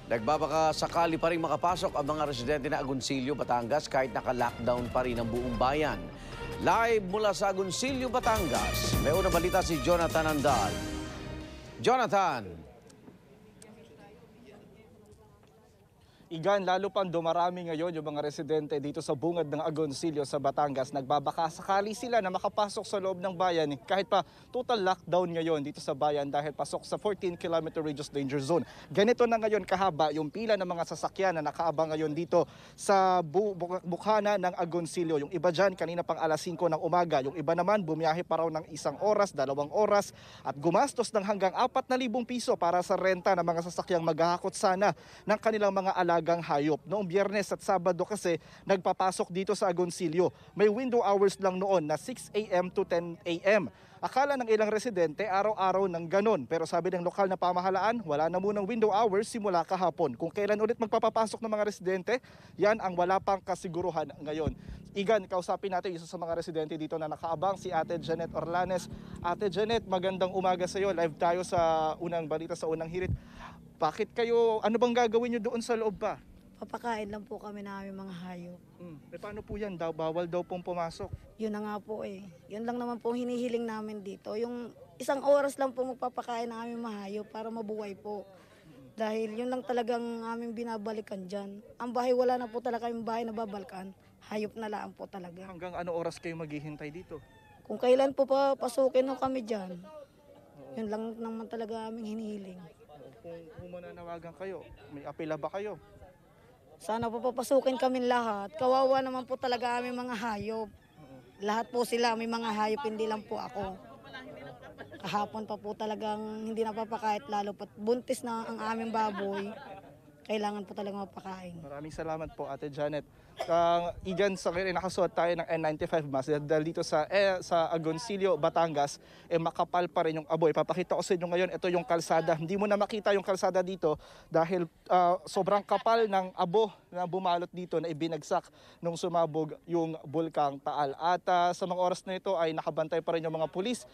Nagbabakasakali pa rin makapasok ang mga residente na Agoncillo, Batangas kahit naka-lockdown pa rin ang buong bayan. Live mula sa Agoncillo, Batangas, may unang balita si Jonathan Andal. Jonathan! Igan, lalo pang dumarami ngayon yung mga residente dito sa bungad ng Agoncillo sa Batangas. Nagbabakasakali sila na makapasok sa loob ng bayan kahit pa total lockdown ngayon dito sa bayan dahil pasok sa 14-kilometer radius danger zone. Ganito na ngayon kahaba yung pila ng mga sasakyan na nakaabang ngayon dito sa bukana ng Agoncillo. Yung iba dyan kanina pang alas 5 ng umaga. Yung iba naman bumiyahe pa raw ng 1 oras, 2 oras at gumastos ng hanggang 4,000 piso para sa renta ng mga sasakyang maghahakot sana ng kanilang mga alagang hayop. Noong Biyernes at Sabado kasi nagpapasok dito sa Agoncillo. May window hours lang noon na 6 a.m. to 10 a.m. Akala ng ilang residente araw-araw ng ganon. Pero sabi ng lokal na pamahalaan, wala na munang window hours simula kahapon. Kung kailan ulit magpapapasok ng mga residente, yan ang wala pang kasiguruhan ngayon. Igan, kausapin natin isa sa mga residente dito na nakaabang, si Ate Janet Orlanes. Ate Janet, magandang umaga sa iyo. Live tayo sa unang balita, sa unang hirit. Bakit kayo, ano bang gagawin nyo doon sa loob ba? Papakain lang po kami na aming mga hayop. Paano po yan? Bawal daw pong pumasok. Yun na nga po eh. Yun lang naman po hinihiling namin dito. Yung 1 oras lang po magpapakain ng aming mga hayop para mabuhay po. Dahil yun lang talagang aming binabalikan dyan. Ang bahay, wala na po talaga yung bahay na babalikan. Hayop na lang po talaga. Hanggang ano oras kayo maghihintay dito? Kung kailan po papasukin no kami dyan, yun lang naman talaga aming hinihiling. Kung mananawagan kayo, may apela ba kayo? Sana po papasukin kami lahat. Kawawa naman po talaga aming mga hayop. Lahat po sila, may mga hayop, hindi lang po ako. Kahapon pa po talagang hindi napapakait, lalo pat buntis na ang aming baboy. Kailangan po talaga mapakain. Maraming salamat po, Ate Janet. Igan, sa ngayon nakasuot tayo ng N95 mask dahil dito sa Agoncillo, Batangas, makapal pa rin yung abo. Ipapakita ko sa inyo ngayon, ito yung kalsada. Hindi mo na makita yung kalsada dito dahil sobrang kapal ng abo na bumalot dito na ibinagsak nung sumabog yung bulkang Taal. At sa mga oras na ito ay nakabantay pa rin yung mga pulis,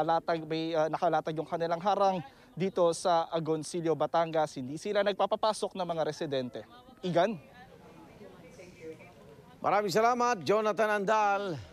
nakalatag yung kanilang harang dito sa Agoncillo, Batangas. Hindi sila nagpapapasok ng mga residente. Igan? Maraming salamat, Jonathan Andal.